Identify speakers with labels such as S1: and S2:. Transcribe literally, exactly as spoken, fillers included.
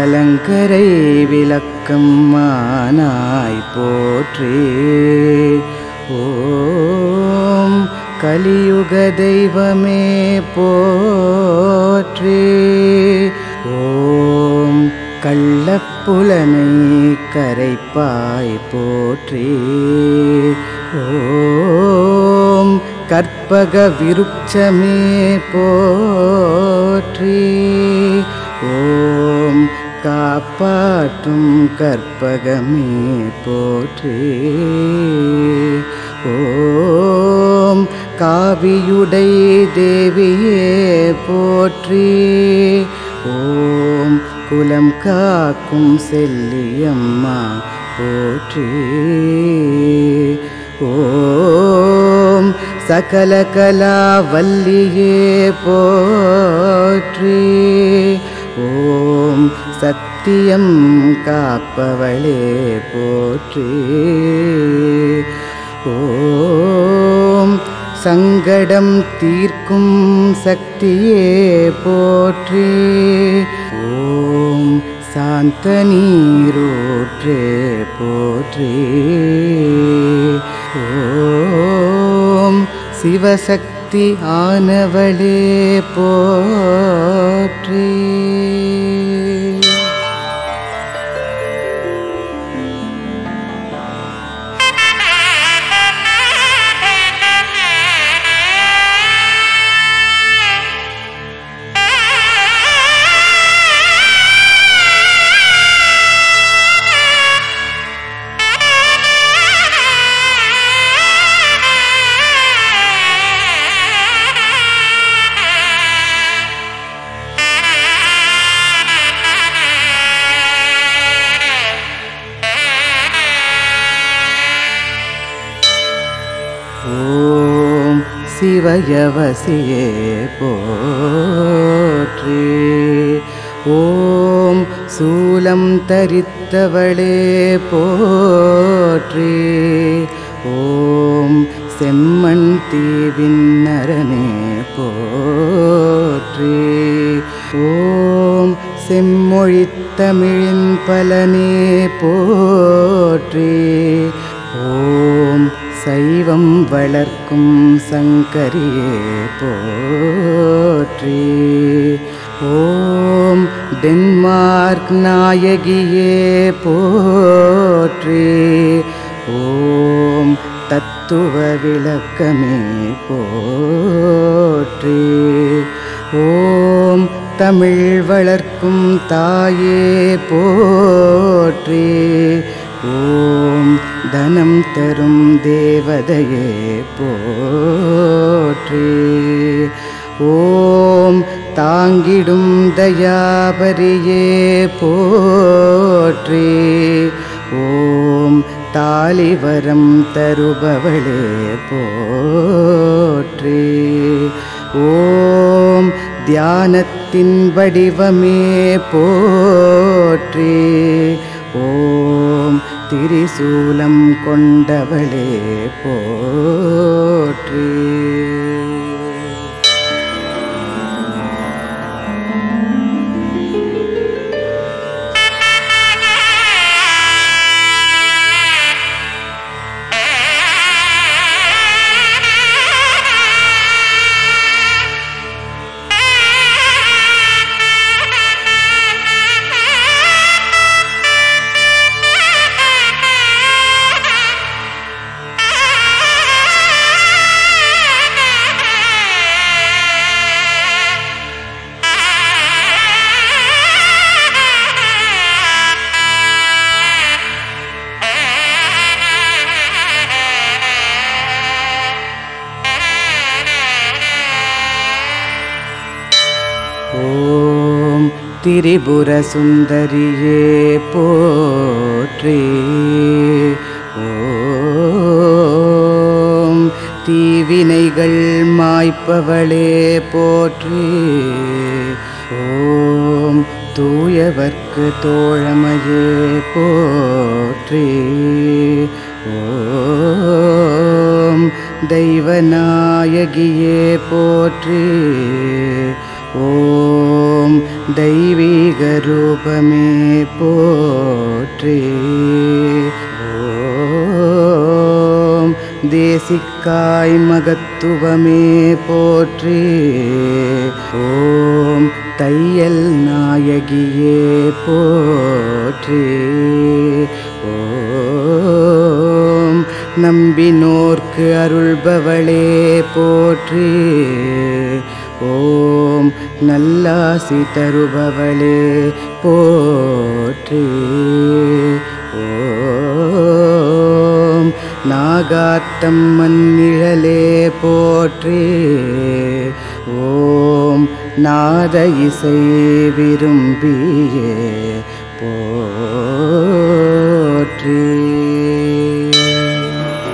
S1: கலங்கரை விளக்கம் மானாய் போற்றி. ஓம் கலியுக தெய்வமே போற்றி. ஓம் கள்ளப்புலனை கரைப்பாய் போற்றி. ஓம் கற்பக விருட்சமே போற்றி. ஓம் காப்பாற்றும் கற்பகமே போற்றி. ஓம் காவியுடை தேவியே போற்றி. ஓம் குலம் காக்கும் செல்லியம்மா போற்றி. ஓம் சகல கலா வல்லியே போற்றி. ஓம் சத்தியம் காப்பவளே போற்றி. ஓம் சங்கடம் தீர்க்கும் சக்தியே போற்றி. ஓம் சாந்த நீரூற்றே போற்றி. ஓம் சிவசக்தி ஆனவளே போற்றி. ஓம் சிவயவசியே போற்றி. ஓம் சூலம் தரித்தவளே போற்றி. ஓம் செம்மண் தீவின்னரனே போற்றி. ஓம் செம்மொழித்தமிழின் பலனே போற்றி. ஓம் சைவம் வளர்க்கும் சங்கரியே போற்றி. ஓம் டென்மார்க் நாயகியே போற்றி. ஓம் தத்துவ விளக்கமே போற்றி. ஓம் தமிழ் வளர்க்கும் தாயே போற்றி. ஓம் தனம் தரும் தேவதையே போற்றி. ஓம் தாங்கிடும் தயாபரியே போற்றி. ஓம் தாலிவரம் தருபவளே போற்றி. ஓம் தியானத்தின் வடிவமே போற்றி. ஓம் திரிசூலம் கொண்டவளே போற்றி. ஓம் திரிபுர சுந்தரியே போற்றி. ஓம் தீவினைகள் மாய்ப்பவளே போற்றி. ஓம் தூயவர்க்கு தோழமையே போற்றி. ஓம் தெய்வநாயகியே போற்றி. ஓம் தெய்வீக ரூபமே போற்றி. ஓம் தேசிக்காய் மகத்துவமே போற்றி. ஓம் தையல் நாயகியே போற்றி. ஓம் நம்பினோர்க்கு அருள்பவளே போற்றி. ஓம் நல்லாசி தருபவளே போற்றி. ஓம் நாகாத்தம் மன்னிழலே போற்றி. ஓம் நாத இசை விரும்பியே போற்றி.